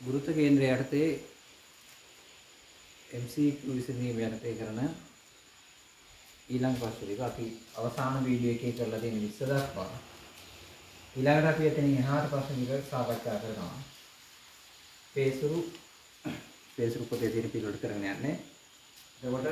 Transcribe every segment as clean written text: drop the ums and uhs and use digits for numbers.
ගුරුත්ව කේන්ද්‍රය යටතේ MCQ විසඳීම යටතේ කරන ඊළඟ ප්‍රශ්න ටික අපි අවසාන වීඩියෝ එකේ කරලා තියෙන 20 දක්වා ඊළඟට අපි එතනින් එහාට ප්‍රශ්න ටික සාකච්ඡා කරනවා. පේසුරු පොතේ තියෙන පිළිවෙලට කරගෙන යන්නේ. එතකොට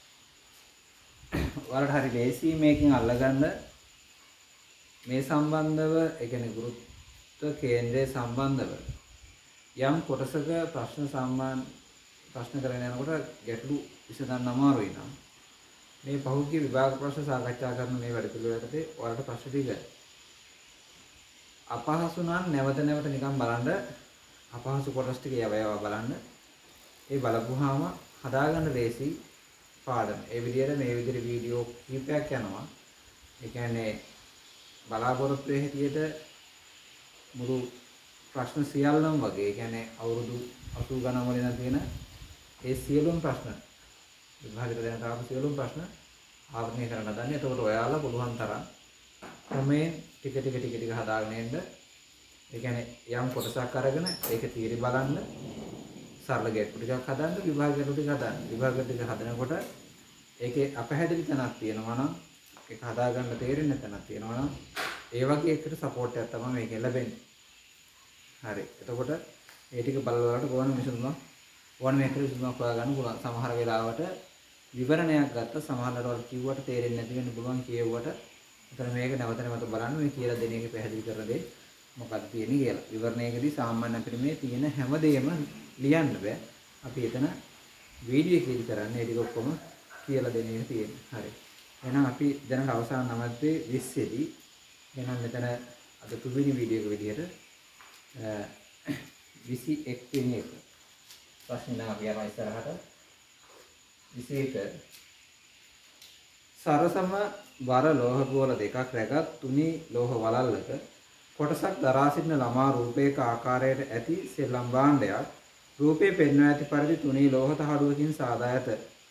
ඔයාලට හරි ලේසි මේකෙන් අල්ලගන්න මේ සම්බන්ධව ඒ කියන්නේ ගුරුත්ව කේන්ද්‍රය සම්බන්ධව යම් කොටසක ප්‍රශ්න කරගෙන යනකොට ගැටලු විසඳන්න අමාරුයි නම් මේ පහුගිය විභාග ප්‍රශ්න සාකච්ඡා කරන මේ වැඩ පිළිවෙලකදී ඔයාලට ප්‍රශ්න ටික අපහසු නම් නැවත නිකන් බලන්න අපහසු කොටස් ටික යව බලන්න. ඒ බලපුවාම හදාගන්න ලේසි පාඩම. ඒ විදිහට මේ විදිහට වීඩියෝ කීපයක් යනවා. ඒ කියන්නේ බලාපොරොත්තු වෙ හැටියට මුළු ප්‍රශ්න සියල්ලම වගේ ඒ කියන්නේ අවුරුදු 80 ගණන් වලින් තියෙන ඒ සියලුම ප්‍රශ්න විභාගයට දෙන තාම සියලුම ප්‍රශ්න ආවරණය කරන්න හදන්නේ. එතකොට ඔයාලා පුළුවන් තරම් ක්‍රමයෙන් ටික හදාගෙන එන්න. ඒ කියන්නේ යම් කොටසක් අරගෙන ඒක තීරි බලන්න, සරල ගැටලු ටිකක් හදන්න, විභාග ගැටලු ටික හදන්න. විභාග ටික හදනකොට ඒකේ අපහැදිලි තැනක් තියෙනවා නම් ඒක හදාගන්න තේරෙන්න තැනක් තියෙනවා නම් ඒ වගේ එකට සපෝට් එකක් තමයි මේකෙන් ලැබෙන්නේ. හරි. එතකොට ඒ ටික බලලාට ඕන විසඳුමක් ඕන මේකට විසඳුමක් හොයාගන්න පුළුවන්. සමහර වෙලාවට විවරණයක් ගත්ත සමහරවල් වල කිව්වට තේරෙන්නේ නැති වෙන්න පුළුවන් කියවුවට. එතන මේක නැවත බලන්න මේ කියලා දෙන එක පැහැදිලි කරලා දෙයි. මොකක්ද තියෙන්නේ කියලා. විවරණයකදී සාමාන්‍ය අපිට මේ තියෙන හැමදේම ලියන්න බෑ. අපි එතන වීඩියෝ එකේදී කරන්නේ ඒ ටික ඔක්කොම කියලා දෙන එක තියෙන්නේ. හරි. එහෙනම් අපි දැනට අවසාන නමත්තේ 20 දී එහෙනම් මෙතන අද තුන්වෙනි වීඩියෝ එක විදිහට 21 වෙනි එක. ප්‍රශ්න නම් අපි යනවා ඉස්සරහට. 21 සරසම වර ලෝහ ගෝල දෙකක් රැගත් තුනි ලෝහ වලල්ලක කොටසක් දරා සිටින ළමා රූපයක ආකාරයට ඇති සෙල්ලම් භාණ්ඩයක් රූපේ පෙන්වා ඇති පරිදි තුනී ලෝහ තහඩුවකින් සාදා ඇත.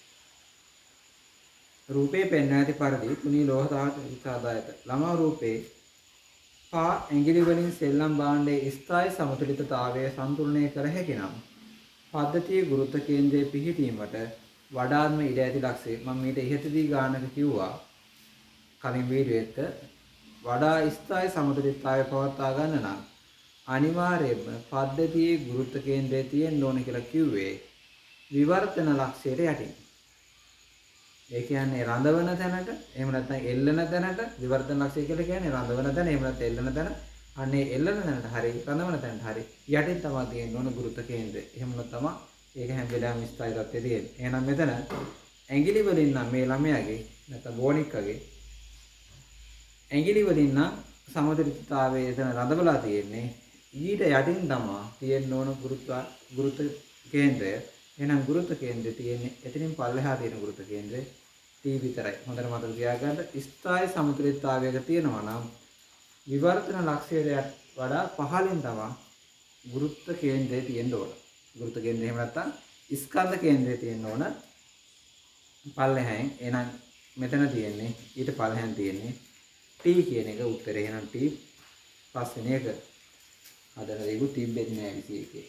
රූපේ පෙන්වා ඇති පරිදි තුනී ලෝහ තහඩුවකින් සාදා ඇත. ළමා රූපේ පා ඇඟිලි වලින් සෙල්ලම් භාණ්ඩයේ ස්ථායි සමතුලිතතාවය සම්තුලනය කර හැකි නම් පද්ධතියේ ගුරුත්ව කේන්ද්‍රයේ පිහිටීමට වඩාත්ම ඉඩ ඇති ලක්ෂය මම මීට ඉහතදී ගානක කිව්වා කලින් වීඩියෝ එක වඩා ස්ථායි සමතුලිතතාවය පවත්වා ගන්න නම් අනිවාර්යයෙන්ම පද්ධතියේ ගුරුත්ව කේන්ද්‍රයේ තියෙන්න ඕන කියලා කිව්වේ විවර්තන ලක්ෂයට යටින්. ඒ කියන්නේ රඳවන තැනට එහෙම නැත්නම් එල්ලන තැනට විවර්තන ලක්ෂය කියලා කියන්නේ රඳවන තැන එහෙම නැත්නම් එල්ලන තැන අන්නේ එල්ලන තැනට හරි රඳවන තැනට හරි යටින් තමයි තියෙන්න ඕන ගුරුත්ව කේන්ද්‍රය. එහෙම නැත්නම් ඒක හැම වෙලාවෙම ස්ථායි තත්ත්වයේ තියෙන්නේ. එහෙනම් මෙතන ඇඟිලි වලින් නම් මේ ළමයාගේ නැත්නම් බෝනික්කගේ ඇඟිලි වලින් නම් සමතුලිතතාවයේ එතන රඳවලා තියෙන්නේ. ඊට යටින් තමයි තියෙන්න ඕන ගුරුත්ව කේන්ද්‍රය. එහෙනම් ගුරුත්ව කේන්ද්‍රය තියෙන්නේ එතනින් පල්ලෙහා තියෙන ගුරුත්ව කේන්ද්‍රය T විතරයි. හොඳට මතක තියාගන්න. ස්ථායි සමතුලිතතාවයක තියෙනවා නම් විවර්තන ලක්ෂයට වඩා පහළින් තමයි ගුරුත්ව කේන්ද්‍රය තියෙන්න ඕන. ගුරුත්ව කේන්ද්‍රය එහෙම නැත්නම් ස්කන්ධ කේන්ද්‍රය තියෙන්න ඕන පල්ලෙහාෙන්. එහෙනම් මෙතන තියෙන්නේ ඊට පල්ලෙහාන් තියෙන්නේ T කියන එක උත්තරේ. එහෙනම් T පස්වෙනි එක හදන දේකු තිබෙන්නේ නැහැ 21.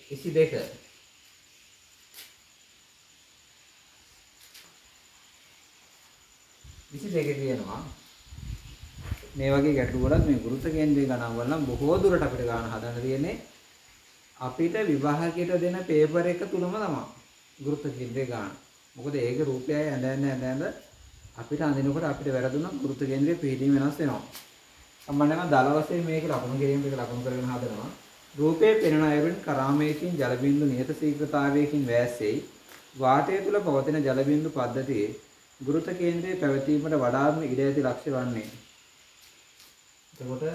22 කියනවා මේ වගේ ගැටලු වලත් මේ ගුරුත්ව කේන්ද්‍රය ගණන් වල නම් බොහෝ දුරට අපිට ගන්න හදන්න තියෙන්නේ අපිට විභාගයට දෙන පේපර් එක තුලම තමයි ගුරුත්ව කේන්ද්‍රය ගන්න. මොකද ඒක රූපයයි ඇඳ අපිට අඳිනකොට අපිට වැරදුනොත් ගුරුත්ව කේන්ද්‍රයේ පිහිටීම වෙනස් වෙනවා. සම්බන්ධයෙන් දල වශයෙන් මේක ලකුණු කිරීම එක ලකුණු කරගෙන හදනවා. රූපයේ පෙනෙන අයුරින් කරාමයකින් ජල බිඳු නියත ශීඝ්‍රතාවයකින් වැස්සෙයි. වාතය තුල පවතින ජල බිඳු පද්ධතියේ ගුරුත්ව කේන්ද්‍රයේ පැවතීමට වඩාත්ම ඉඩ ඇති ලක්ෂ්‍ය වන්නේ. එතකොට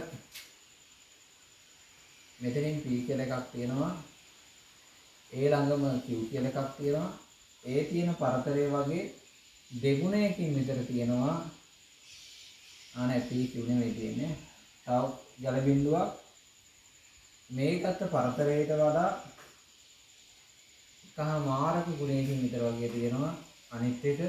මෙතනින් P කියලා එකක් තියෙනවා. ඒ ළඟම Q කියලා එකක් තියෙනවා. ඒ තියෙන පරතරය වගේ දෙගුණයකින් විතර තියෙනවා. අනේ P Q නෙවෙයි තියෙන්නේ. තව ජල බිඳුවක් මේකට පරතරයට වඩා එකමාරක ගුණයකින් විතර වගේ තියෙනවා. අනිත් එක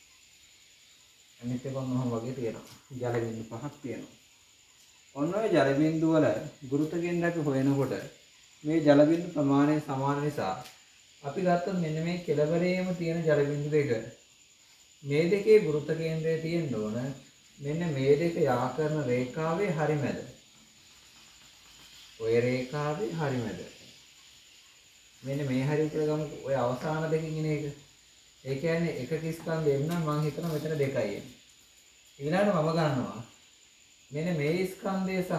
මොනවා වගේ තියෙනවා. ජල බිඳු පහක් තියෙනවා. ඔන්න ඔය ජල බිඳු වල ගුරුත්ව කේන්ද්‍රය අපි හොයනකොට මේ ජල බිඳු ප්‍රමාණය සමාන නිසා අපි ගත්තොත් මෙන්න මේ කෙළවරේම තියෙන ජල බිඳු දෙක මේ දෙකේ ගුරුත්ව කේන්ද්‍රය තියෙන්න ඕන මෙන්න මේ දෙක යා කරන රේඛාවේ හරි මැද. ඔය රේඛාවේ හරි මැද. මෙන්න මේ හරිය කියලා ගමු. ඔය අවසාන දෙකකින් ඉන එක. ඒ කියන්නේ එකක ස්කන්ධයෙන් නම් මම හිතනවා මෙතන දෙකයි එන්නේ. ඊළඟට මම ගන්නවා මෙන්න මේ ස්කන්ධය සහ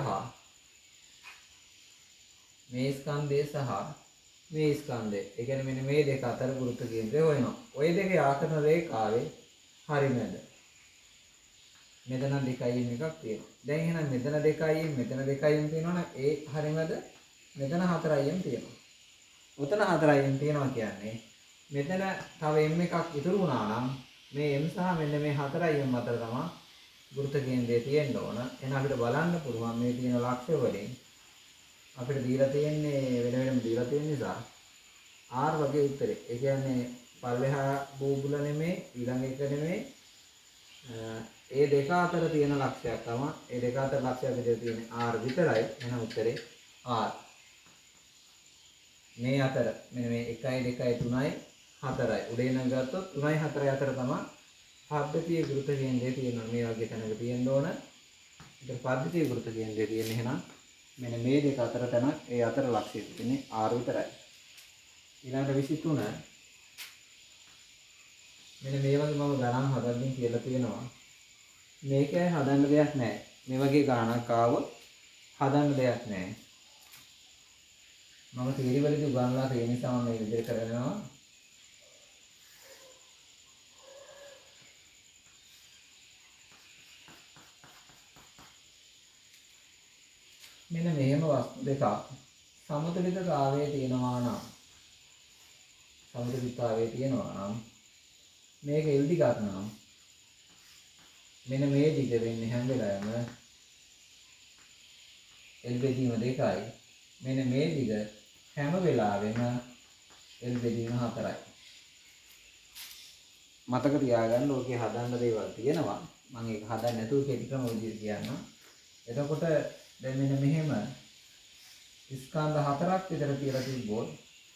මේ ස්කන්ධය සහ මේ ස්කන්ධය. ඒ කියන්නේ මෙන්න මේ දෙක අතර ගුරුත්ව කේන්ද්‍රය හොයනවා. ওই දෙක යා කරන රේඛාවේ හරි මැද. මෙතන 2im එකක් තියෙනවා. දැන් එහෙනම් මෙතන 2im මෙතන 2im තියෙනවනම් ඒ හරි මැද මෙතන 4im තියෙනවා. උතන 4im තියෙනවා කියන්නේ මෙතන තව m එකක් ඉතුරු වුණා නම් මේ m සහ මෙන්න මේ 4im අතර තමයි ගුරුත්ව කේන්ද්‍රය තියෙන්න ඕන. එහෙනම් අපිට බලන්න පුළුවන් මේ තියෙන ලක්ෂ්‍ය වලින් අපිට දීලා තියෙන්නේ වෙන වෙනම දීලා තියෙන නිසා R වගේ උත්තරේ. ඒ කියන්නේ පල්ලෙහා බූබුල නෙමේ ඊළඟ එක නෙමේ ඒ දෙක අතර තියෙන ලක්ෂයක් තමයි. ඒ දෙක අතර ලක්ෂයක් විදිහට තියෙන්නේ R විතරයි. එහෙනම් උත්තරේ R. මේ අතර මෙන්න මේ 1 2 3යි 4යි. උඩේ නම් ගත්තොත් 3යි 4යි අතර තමයි පද්ධතියේ ගුරුත්ව කේන්ද්‍රය තියෙනවා. මේ වගේ තැනක තියෙන්න ඕන. ඒක පද්ධතියේ ගුරුත්ව කේන්ද්‍රය තියෙන්නේ එහෙනම් මෙන්න මේ දෙක අතර තැන ඒ අතර ලක්ෂය තියෙන්නේ R විතරයි. ඊළඟට 23 මෙන්න මේ වගේ මම ගණන් හදන්න කියලා තියෙනවා. මේකේ හදන්න දෙයක් නැහැ. මේ වගේ ගණනක් ආවොත් හදන්න දෙයක් නැහැ. මම තීරි වලදී උගන්ලා තියෙන නිසා මම මේ විදිහට කරනවා. මෙන්න මෙහෙම වස්තු දෙකක් සමතුලිතතාවයේ තියෙනවා නම් මේක එල්ඩි ගන්නවා. මෙන්න මේ දිග වෙන්නේ හැම වෙලාවෙම L බෙදීම 2යි. මෙන්න මේ දිග හැම වෙලාවෙම L බෙදීම 4යි. මතක තියාගන්න ඕකේ හදන්න දේවල් තියෙනවා. මම ඒක හදන්න නැතුව කෙටි ක්‍රම විදිහට කියන්නම්. එතකොට දැන් මෙන්න මෙහෙම ස්කන්ධ 4ක් විතර කියලා තිබ්බොත්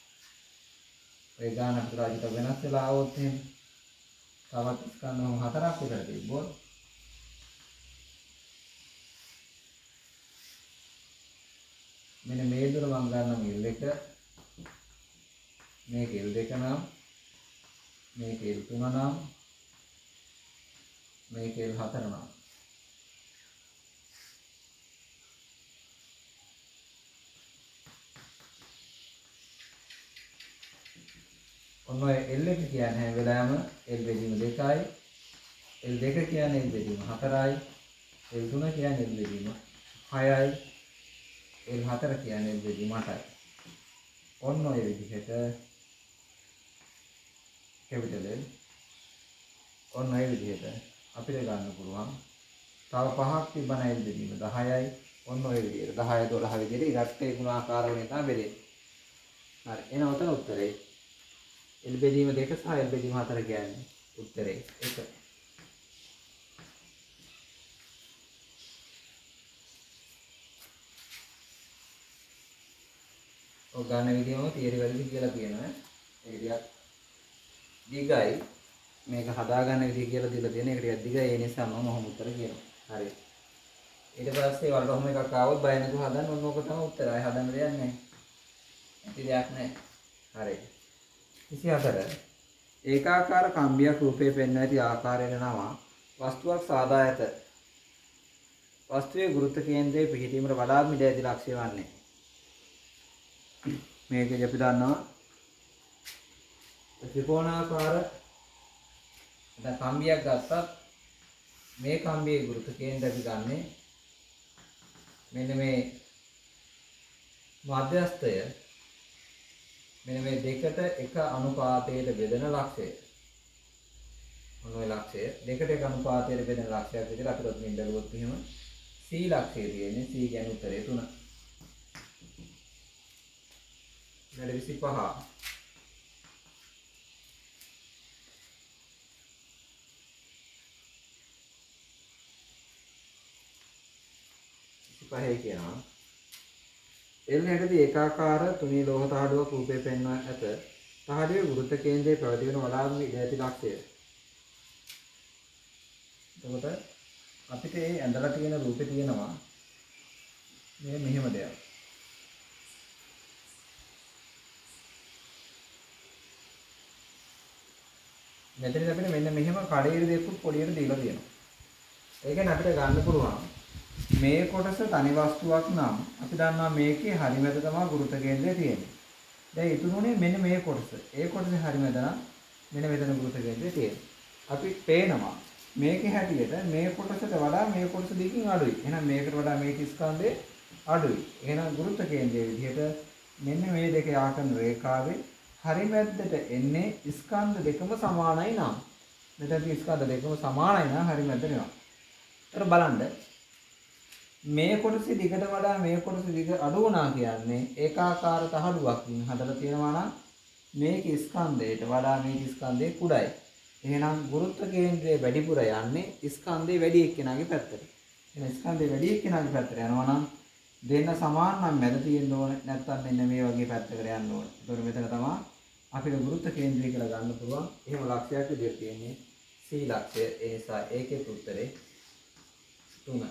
ඒ ගාන අපිට රාජිත වෙනස් වෙලා આવොත් එහෙම තවත් ස්කන්ධ 4ක් විතර තිබ්බොත් මෙන්න මේ දුර මම ගන්නම් L1 මේක L2 නම් මේක L3 නම් මේක L4 නම් ඔන්න ඔය L1 කියන්නේ හැම වෙලාවෙම L බෙදීම 2යි L2 කියන්නේ L බෙදීම 4යි L3 කියන්නේ L බෙදීම 6යි L4 කියන්නේ L බෙදීම 8යි. ඔන්න ඔය විදිහට කැපිටල් L ඔන්න ඔය විදිහට අපිට ගන්න පුළුවන්. තව පහක් තිබ්බන L බෙදීම 10යි. ඔන්න ඔය විදිහට 10 12 විදිහට ඉරට්ටේ ගුණාකාර වෙන තමයි බෙදෙන්නේ. හරි. එහෙනම් උතන උත්තරේ L බෙදීම 2 සහ L බෙදීම 4 කියන්නේ උත්තරේ 1. ඔය ගන්න විදියම තියරි වලදී කියලා තියෙනවා. ඒක ටිකක් දිගයි. මේක හදාගන්න විදිය කියලා දීලා තියෙන. ඒක ටිකක් දිගයි. ඒ නිසා මම ඔහොම උත්තර කියනවා. හරි. ඊට පස්සේ වලට ඔහොම එකක් ආවොත් බය නැතුව හදන්න ඕන ඕක තමයි උත්තරය. ආය හදන්න දෙයක් නැහැ. ඇති දෙයක් නැහැ. හරි. 24 ඒකාකාර කම්බියක් රූපේ පෙන්වන ඇති ආකාරයට නම වස්තුවක් සාදා ඇත. වස්තුවේ ගුරුත්ව කේන්ද්‍රයේ පිහිටීමට වඩාත් මිද ඇති ලක්ෂ්‍ය වන්නේ. මේකදී අපි දන්නවා ත්‍රිකෝණාකාර දැන් කම්බියක් ගත්තත් මේ කම්බියේ ගුරුත්ව කේන්ද්‍රය අපි ගන්නෙ මෙන්න මේ මධ්‍යස්ථය මෙන්න මේ දෙකට එක අනුපාතයට බෙදෙන ලක්ෂය. මොන ඔය ලක්ෂය දෙකට එක අනුපාතයට බෙදෙන ලක්ෂයක් විදිහට අපිට මෙන්න බැලුවොත් එහෙම C ලක්ෂය තියෙන්නේ. C කියන්නේ උත්තරේ 3. ඊට 25 25 කියනවා එල් හැටදී ඒකාකාර තුනී ලෝහ තහඩුවක් රූපේ පෙන්වා ඇත. තහඩුවේ වෘත්ත කේන්ද්‍රයේ පැවතින වඩාත්ම ඉඩ ඇති ලක්ෂය. එතකොට අපිට මේ ඇඳලා තියෙන රූපේ තියෙනවා මේ මෙහෙම දෙයක්. මෙතන අපිට මෙන්න මෙහෙම කඩේට දෙකක් පොඩියට දීලා තියෙනවා. ඒ කියන්නේ අපිට ගන්න පුළුවන් මේ කොටස තනි වස්තුවක් නම් අපි දන්නවා මේකේ හරිමැද තමයි ගුරුත්ව කේන්ද්‍රය තියෙන්නේ. දැන් ඉතුරුනේ මෙන්න මේ කොටස. ඒ කොටසේ හරිමැද නම් මෙන්න මෙතන ගුරුත්ව කේන්ද්‍රය තියෙන්නේ. අපි පේනවා මේකේ හැටියට මේ කොටසට වඩා මේ කොටස දෙකකින් අඩුයි. එහෙනම් මේකට වඩා මේක ස්කන්ධේ අඩුයි. එහෙනම් ගුරුත්ව කේන්ද්‍රයේ විදිහට මෙන්න මේ දෙක ආකරන රේඛාවේ හරිමැද්දට එන්නේ ස්කන්ධ දෙකම සමානයි නම්. මෙතන ස්කන්ධ දෙකම සමානයි නම් හරිමැද්දට එනවා. ඒතර බලන්න මේ කොටසේ දිගට වඩා මේ කොටසේ දිග අඩු වුණා කියන්නේ ඒකාකාර තහඩුවකින් හදලා තියෙනවා නම් මේක ස්කන්ධයට වඩා මේක ස්කන්ධේ කුඩයි. එහෙනම් ගුරුත්ව කේන්ද්‍රය වැඩිපුර යන්නේ ස්කන්ධේ වැඩි එක්කෙනාගේ පැත්තට. එහෙනම් ස්කන්ධේ වැඩි එක්කෙනාගේ පැත්තට යනවා නම් දෙන්න සමාන නම් මැද තියෙන්න ඕනේ. නැත්නම් මෙන්න මේ වගේ පැත්තකට යන්න ඕනේ. ඒතකොට මෙතන තමයි අපිට ගුරුත්ව කේන්ද්‍රය කියලා ගන්න පුළුවන්. එහෙම ලක්ෂයක් විදිහට තියෙන්නේ C ලක්ෂය. ඒ නිසා ඒකේ උත්තරේ 3.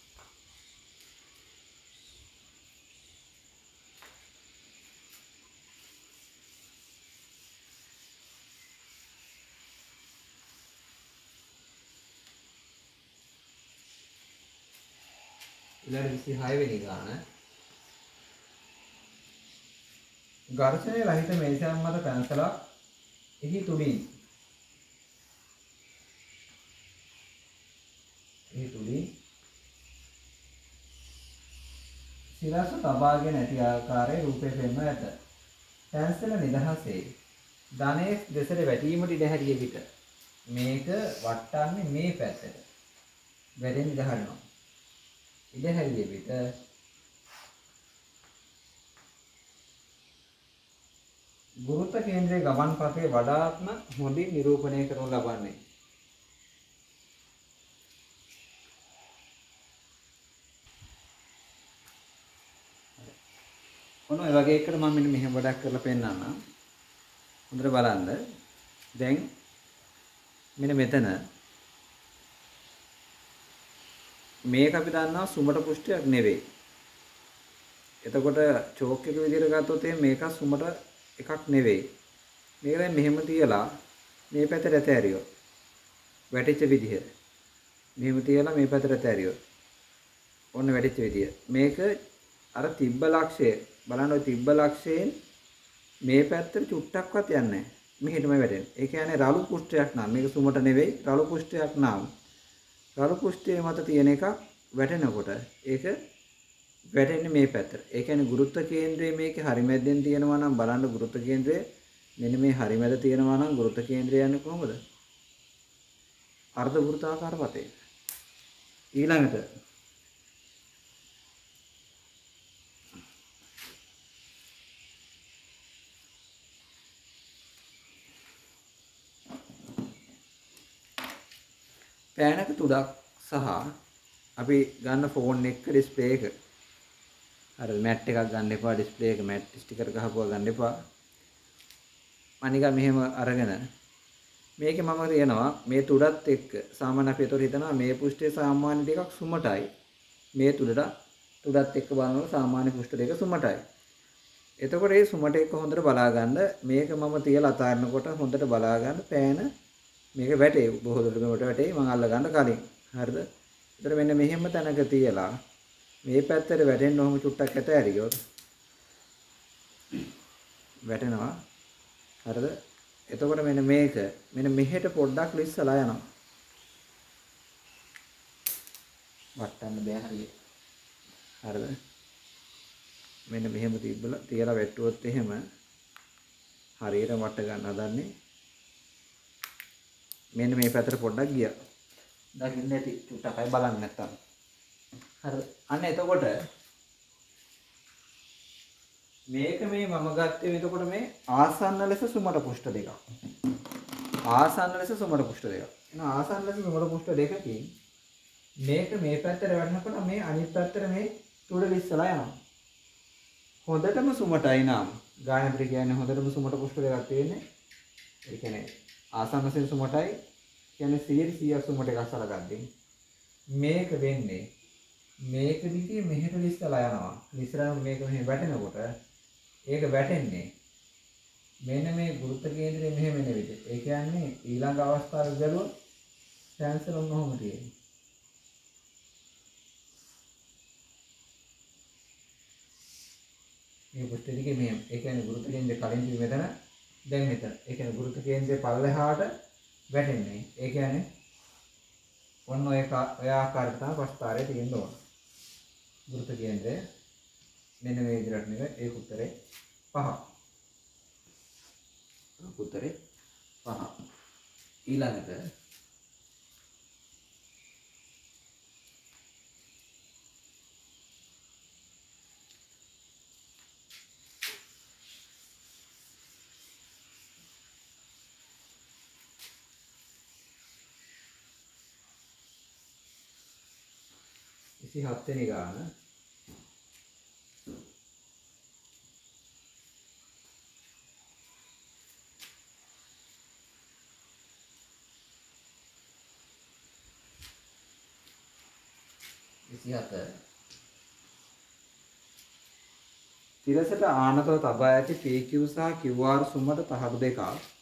ඊළඟ 26 වෙනි ගාන ඝර්ෂණය රහිත මේසයක් මත පැන්සලක් එහි තුලින් සිරස තබාගෙන ඇති ආකාරයේ රූපේ පෙන්වා ඇත. පැන්සල නිදහසේ ධනයේ දෙසට වැටීමට ඉඩ හැරිය විට මේක වටන්නේ මේ පැත්තට. වැටෙන්න ඉඩ හරිනවා. ඉඩ හැරිය විට ගුරුත්ව කේන්ද්‍රයේ ගමන් පථයේ වඩාත්ම හොඳින් නිරූපණය කරනු ලබන්නේ. ඔන්න ඔය වගේ එකට මම මෙන්න මෙහෙම වැඩක් කරලා පෙන්නන්නම්. හොඳට බලන්න. දැන් මෙන්න මෙතන මේක අපි දන්නවා සුමට පුෂ්ඨයක් නෙවෙයි. එතකොට චෝක් එක විදිහට ගත්තොත් මේක සුමට එකක් නෙවෙයි. මේක දැන් මෙහෙම තියලා මේ පැත්තට ඇතෑරියොත් වැටිච්ච විදිහ. මෙහෙම තියලා මේ පැත්තට ඇතෑරියොත් ඔන්න වැටිච්ච විදිහ. මේක අර තිබ්බ ලක්ෂය බලන්න ඔය තිබ්බ ලක්ෂයෙන් මේ පැත්තට චුට්ටක්වත් යන්නේ නැහැ. මෙහෙටමයි වැටෙන්නේ. ඒ කියන්නේ රළු පුෂ්ඨයක් නම් මේක සුමට නෙවෙයි රළු පුෂ්ඨයක් නම් රළු පුෂ්ඨයේ මත තියෙන එක වැටෙනකොට ඒක වැටෙන්නේ මේ පැත්තට. ඒ කියන්නේ ගුරුත්ව කේන්ද්‍රය මේකේ හරිමැද්දෙන් තියෙනවා නම් බලන්න ගුරුත්ව කේන්ද්‍රය මෙන්න මේ හරිමැද තියෙනවා නම් ගුරුත්ව කේන්ද්‍රය යන්නේ කොහොමද? අර්ධ වෘත්තාකාර පතේ. ඊළඟට පෑනක තුඩක් සහ අපි ගන්න ෆෝන් එක ඩිස්ප්ලේ එක අර මැට් එකක් ගන්න එපා ඩිස්ප්ලේ එක මැට් ස්ටිකර් ගහපුවා ගන්න එපා අනික මෙහෙම අරගෙන මේකේ මම කියනවා මේ තුඩත් එක්ක සාමාන්‍ය අපි ඒතොර හිතනවා මේ පුෂ්ඨයේ සාමාන්‍ය දෙකක් සුමටයි මේ තුඩත් එක්ක බලනකොට සාමාන්‍ය පුෂ්ඨ දෙක සුමටයි එතකොට මේ සුමට එක්ක හොඳට බලා ගන්න මේක මම තියලා අතාරිනකොට හොඳට බලා ගන්න පෑන මේක වැටේ බොහෝ දුරකට වැටේ මම අල්ල ගන්න කලින් හරිද ඒතර මෙන්න මෙහෙම තැනක තියලා මේ පැත්තට වැටෙන්න ඔහොම චුට්ටක් ඇත ඇරියොත් වැටෙනවා හරිද එතකොට මෙන්න මේක මෙන්න මෙහෙට පොඩ්ඩක් ලිස්සලා යනවා වටන්න බෑ හරියට හරිද මෙන්න මෙහෙම තියලා වැටුවොත් එහෙම හරියට වට ගන්න හදන්නේ මෙන්න මේ පැත්තට පොඩ්ඩක් ගියා. දකින්න ඇති චුට්ටක්යි බලන්න නැත්තම්. හරි. අන්න එතකොට මේක මේ මම ගත්තේ එතකොට මේ ආසන්න ලෙස සුමට පුෂ්ඨ දෙකක්. ආසන්න ලෙස සුමට පුෂ්ඨ දෙකක්. එන ආසන්න ලෙස සුමට පුෂ්ඨ දෙකකින් මේක මේ පැත්තට වැටෙනකොට මේ අනිත් පැත්තට මේ තුඩ ලිස්සලා යනවා. හොඳටම සුමටයි නම් ගායන අපිට කියන්නේ හොඳටම සුමට පුෂ්ඨ දෙකක් තියෙන්නේ. ඒ කියන්නේ ආසන්න වශයෙන් සුමටයි කියන්නේ 100% සුමට එකක් සලකද්දී මේක වෙන්නේ මේක දිගේ මෙහෙට ලිස්සලා යනවා. ලිස්සලා මේක මෙහෙ වැටෙනකොට ඒක වැටෙන්නේ මෙන්න මේ ගුරුත්ව කේන්ද්‍රය මෙහෙම එන විදිහට. ඒ කියන්නේ ඊළඟ අවස්ථාවේ බැලුවොත් කැන්සර් ඔන්නෝම තියෙන්නේ. මේ පුෂ්ඨ දිගේ මෙහෙම. ඒ කියන්නේ ගුරුත්ව කේන්ද්‍රය කලින් තිබි මෙතන දැන් මෙතන. ඒ කියන්නේ ගුරුත්ව කේන්ද්‍රය පල්ලෙහාට වැටෙන්නේ. ඒ කියන්නේ ඔන්න ඔය ආකාරයට තමයි ප්‍රස්ථාරය තියෙන්න ඕන. ගුරුත්ව කේන්ද්‍රය මෙන්න මේ විදිහට නෙවෙයි ඒක උත්තරේ 5. උත්තරේ 5. ඊළඟට ඉති 7 වෙනි ගාන තිරසට ආනතව තබා ඇති PQ සහ QR සුමට තහඩු දෙකක්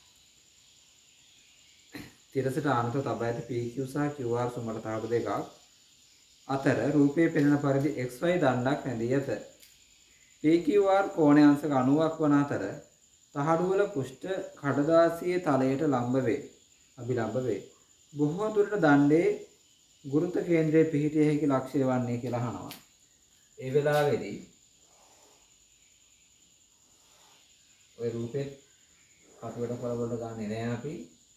තිරසට ආනතව තබා ඇති PQ සහ QR සුමට තහඩු දෙකක් අතර රූපයේ පෙනෙන පරිදි XY දණ්ඩක් රැඳී ඇත. PQR කෝණය අංශක 90ක් වන අතර තහඩු වල පෘෂ්ඨ කඩදාසියේ තලයට ලම්බ වේ. අභිලම්බ වේ. බොහෝ දුරට දණ්ඩේ ගුරුත්ව කේන්ද්‍රයේ පිහිටිය හැකි ලක්ෂ්‍ය වන්නේ කියලා අහනවා. ඒ වෙලාවේදී ඔය රූපේ කටුවට පොළවලට ගන්නේ නැහැ අපි.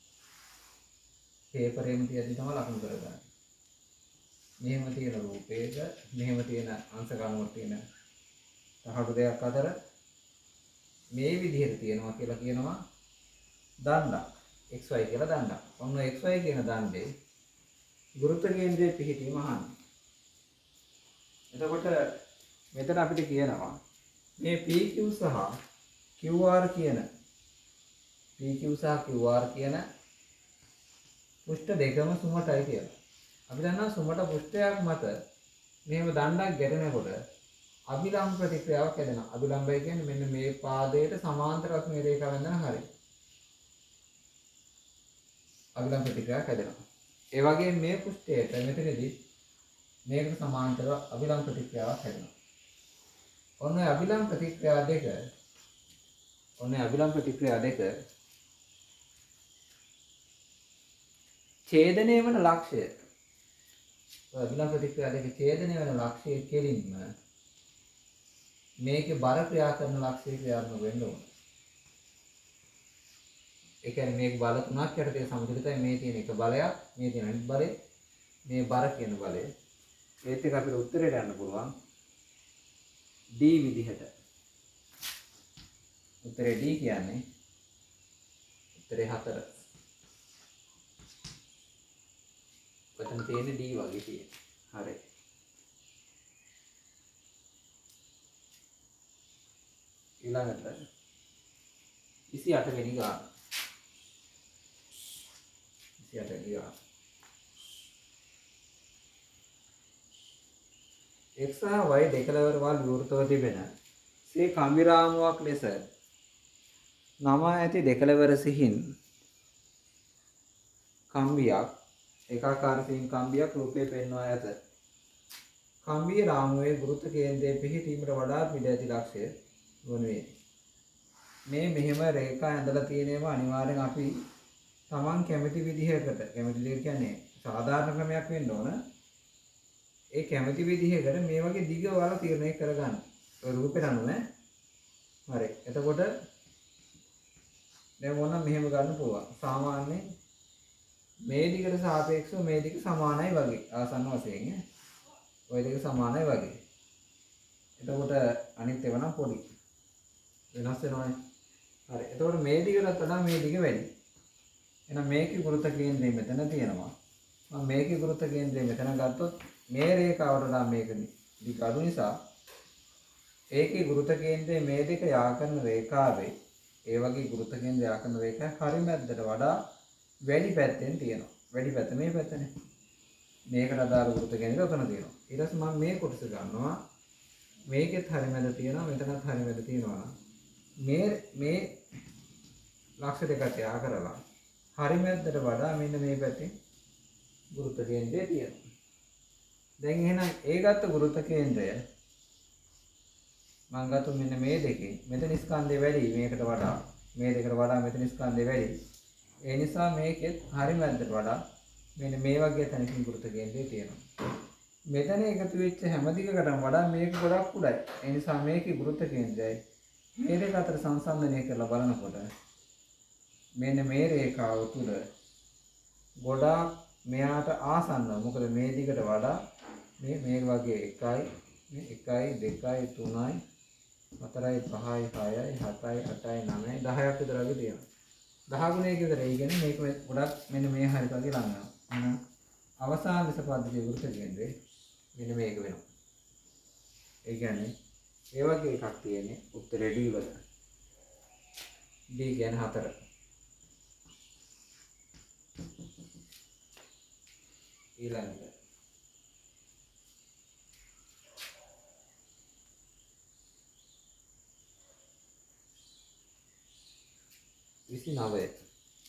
පේපරේම තියදී තමයි ලකුණු කරගන්නේ. මෙහෙම තියෙන රූපයක මෙහෙම තියෙන අංශ කණුවක් තියෙන තහඩු දෙකක් අතර මේ විදිහට තියෙනවා කියලා කියනවා දණ්ඩක්. XY කියලා දණ්ඩක්. ඔන්න XY කියන දණ්ඩේ ගුරුත්ව කේන්ද්‍රයේ පිහිටීම අහන්නේ. එතකොට මෙතන අපිට කියනවා මේ PQ සහ QR කියන පෘෂ්ඨ දෙකම සුමටයි කියලා. අපි දන්නවා සුමට පෘෂ්ඨයක් මත මෙහෙම දණ්ඩක් ගැටෙනකොට අභිලම්බ ප්‍රතික්‍රියාවක් හැදෙනවා. අභිලම්බය කියන්නේ මෙන්න මේ පාදයට සමාන්තරව මේ රේඛාව වෙනදන හරිය. අභිලම්බ ප්‍රතික්‍රියාවක් හැදෙනවා. ඒ වගේ මේ පෘෂ්ඨයට මෙතනදී මේකට සමාන්තරව අභිලම්බ ප්‍රතික්‍රියාවක් හැදෙනවා. ඔන්න අභිලම්බ ප්‍රතික්‍රියා දෙක ඡේදනය වන ලක්ෂ්‍ය අභිලම්බ ප්‍රතික්‍රියා දෙක ඡේදනය වන ලක්ෂ්‍යයේ කෙලින්ම මේකේ බර ක්‍රියා කරන ලක්ෂ්‍යය ක්‍රියාත්මක වෙන්න ඕන. ඒ කියන්නේ මේක බල තුනක් යටතේ සමතුලිතයි. මේ තියෙන එක බලයක්, මේ තියෙන අනිත් බලය, මේ බර කියන බලය. ඒත් එක අපිට උත්තරයට යන්න පුළුවන් D විදිහට. උත්තරේ D කියන්නේ උත්තරේ 4. ඔතන තියෙන D වගේ තියෙන. හරි. ඊළඟට 28 වෙනි ගාන. 28 වෙනි ගාන. X සහ Y දෙකලවර වල් විවෘතව තිබෙන සේ කම්බිරාමුවක් ලෙස නමා ඇති දෙකලවර සිහින් කම්බියක් ඒකාකාර සිහින් කම්බියක් රූපේ පෙන්වා ඇත. කම්බිය රාමුවේ ගුරුත්ව කේන්ද්‍රයේ පිහිටීමට වඩාත් මිද ඇති ලක්ෂ්‍ය වනුයේ. මේ මෙහෙම රේඛා ඇඳලා තියෙනවා අනිවාර්යෙන් අපි Taman කැමති විදිහකට කැමති දෙයක් කියන්නේ සාධාරණ ක්‍රමයක් වෙන්න ඕන. ඒ කැමති විදිහකට මේ වගේ දිග වල තීරණය කරගන්න. ඔය රූපේ අනුව හරි. එතකොට දැන් ඕනම් මෙහෙම ගන්න පුළුවන්. සාමාන්‍යයෙන් මේ දිගට සාපේක්ෂව මේ දිග සමානයි වගේ ආසන්න වශයෙන් ඈ. ওই දෙක සමානයි වගේ. එතකොට අනිත් ඒවා නම් පොඩි වෙනස් වෙනවනේ. හරි. එතකොට මේ දිගට වඩා මේ දිග වැඩි. එහෙනම් මේකේ ගුරුත්ව කේන්ද්‍රය මෙතන තියෙනවා. මම මේකේ ගුරුත්ව කේන්ද්‍රය මෙතන ගත්තොත් මේ රේඛාවට නම් මේක දිග අඩු නිසා ඒකේ ගුරුත්ව කේන්ද්‍රයේ මේ දෙක යා කරන රේඛාවේ ඒ වගේ ගුරුත්ව කේන්ද්‍රය යා කරන රේඛාව හරි මැද්දට වඩා වැඩි පැත්තෙන් තියෙනවා. වැඩි පැත්ත මේ පැත්තනේ. මේකට අදාළ ගුරුත්ව කේන්ද්‍රය උතන තියෙනවා. ඊට පස්සේ මම මේ කොටස ගන්නවා. මේකෙත් හරි මැද තියෙනවා. මෙතනත් හරි මැද තියෙනවා නම් මේ ලක්ෂ දෙකක් යා කරලා හරි මැද්දට වඩා මෙන්න මේ පැත්තේ ගුරුත්ව කේන්ද්‍රය තියෙනවා. දැන් එහෙනම් ඒ ගත්ත ගුරුත්ව කේන්ද්‍රය මම ගත්ත මෙන්න මේ දෙකේ මෙතන ස්කන්ධය වැඩි මේකට වඩා මේ දෙකට වඩා මෙතන ස්කන්ධය වැඩි. ඒ නිසා මේකෙත් හරි මැද්දට වඩා මෙන්න මේ වගේ තැනකින් ගුරුත්ව කේන්ද්‍රය තියෙනවා. මෙතන එකතු වෙච්ච හැම දිගකටම වඩා මේක ගොඩක් උඩයි. ඒ නිසා මේකේ ගුරුත්ව කේන්ද්‍රයයි මේ දෙක අතර සංසන්දනය කරලා බලනකොට මෙන්න මේ රේඛාව තුල ගොඩාක් මෙයාට ආසන්නව. මොකද මේ දිගට වඩා මේ වගේ 1යි 2යි 3යි 4යි 5යි 6යි 7යි 8යි 9යි 10ක් විතර වගේ තියෙනවා. 10 ගුණයක විතර. ඒ කියන්නේ මේක ගොඩක් මෙන්න මේ හරියට වගේ ලං වෙනවා. එහෙනම් අවසාන දශ පද්ධතියේ ගුරුත්ව කේන්ද්‍රය මෙන්න මේක වෙනවා. ඒ කියන්නේ ඒ වගේ එකක් තියෙන්නේ උත්තරේ D වල. D කියන්නේ 4. ඊළඟට 29.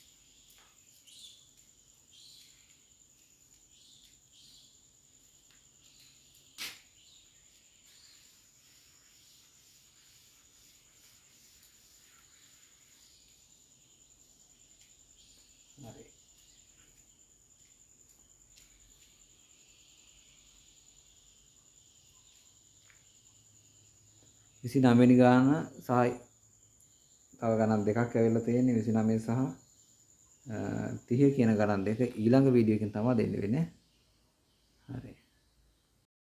හරි. 29 වෙනි ගාන සහ තව ගණන් දෙකක් ඇවිල්ලා තියෙන්නේ 29 සහ 30 කියන ගණන් දෙක ඊළඟ වීඩියෝ එකෙන් තමයි දෙන්න වෙන්නේ. හරි.